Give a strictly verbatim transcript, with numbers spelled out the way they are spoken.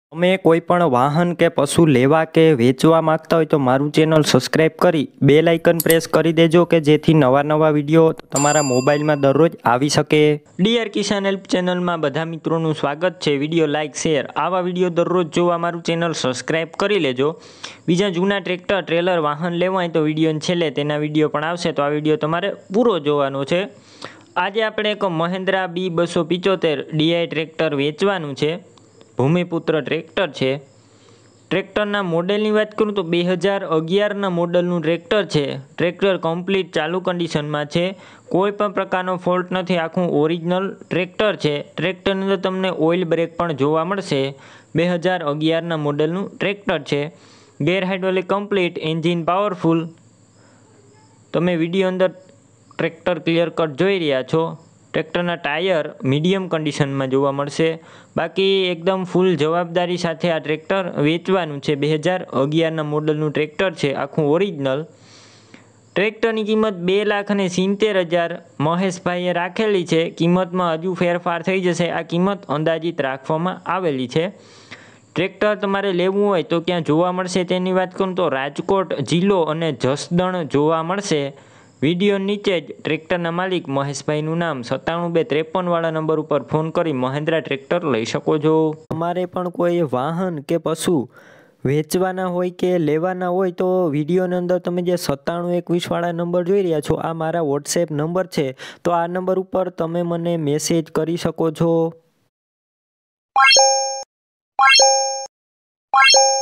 તમે કોઈપણ વાહન કે પશુ લેવા કે વેચવા માંગતા હોય તો મારું ચેનલ સબસ્ક્રાઈબ કરી બેલ આઇકન પ્રેસ કરી દેજો કે જેથી નવા નવા વિડીયો તમારા મોબાઈલમાં દરરોજ આવી શકે। ડી આર કિસાન હેલ્પ ચેનલમાં બધા મિત્રોનું સ્વાગત છે। વિડીયો લાઇક શેર આવા વિડીયો દરરોજ જોવા મારું ચેનલ સબસ્ક્રાઈબ કરી લેજો। બીજા જૂના ટ્રેક્ટર ટ્રેલર વાહન લેવા હોય તો વિડીયો છેલ્લે તેના વિડીયો પણ આવશે, તો આ વિડીયો તમારે પૂરો જોવાનો છે। આજે આપણે એક મહિન્દ્રા બી બસો પિચોતેર ડીઆઈ ટ્રેક્ટર વેચવાનું છે। ભૂમિપુત્ર ટ્રેક્ટર છે। ટ્રેક્ટરના મોડેલની વાત કરું તો બે હજાર અગિયારના મોડલનું ટ્રેક્ટર છે। ટ્રેક્ટર કમ્પ્લીટ ચાલુ કન્ડિશનમાં છે, કોઈ પણ પ્રકારનો ફોલ્ટ નથી, આખું ઓરિજિનલ ટ્રેક્ટર છે। ટ્રેક્ટરની અંદર તમને ઓઇલ બ્રેક પણ જોવા મળશે। બે હજાર અગિયારના મોડલનું ટ્રેક્ટર છે। Gear hydraulic complete, engine powerful. તમે વિડીયો અંદર ટ્રેક્ટર ક્લિયર કટ જોઈ રહ્યા છો। ટ્રેક્ટરના ટાયર મીડિયમ કન્ડિશનમાં જોવા મળશે। બાકી એકદમ ફૂલ જવાબદારી સાથે આ ટ્રેક્ટર વેચવાનું છે। બે હજાર અગિયારના મોડલનું ટ્રેક્ટર છે, આખું ઓરિજિનલ। ટ્રેક્ટરની કિંમત બે લાખ અને સિત્તેર હજાર મહેશભાઈએ રાખેલી છે। કિંમતમાં હજુ ફેરફાર થઈ જશે, આ કિંમત અંદાજિત રાખવામાં આવેલી છે। ટ્રેક્ટર તમારે લેવું હોય તો ક્યાં જોવા મળશે તેની વાત કરું તો રાજકોટ જિલ્લો અને જસદણ જોવા મળશે। વિડીયો નીચે જ ટ્રેક્ટરના માલિક મહેશભાઈનું નામ સત્તાણું બે ત્રેપન વાળા નંબર ઉપર ફોન કરી મહિન્દ્રા ટ્રેક્ટર લઈ શકો છો। તમારે પણ કોઈ વાહન કે પશુ વેચવાના હોય કે લેવાના હોય તો વિડીયોની અંદર તમે જે સત્તાણું એકવીસ વાળા નંબર જોઈ રહ્યા છો આ મારા વોટ્સએપ નંબર છે, તો આ નંબર ઉપર તમે મને મેસેજ કરી શકો છો।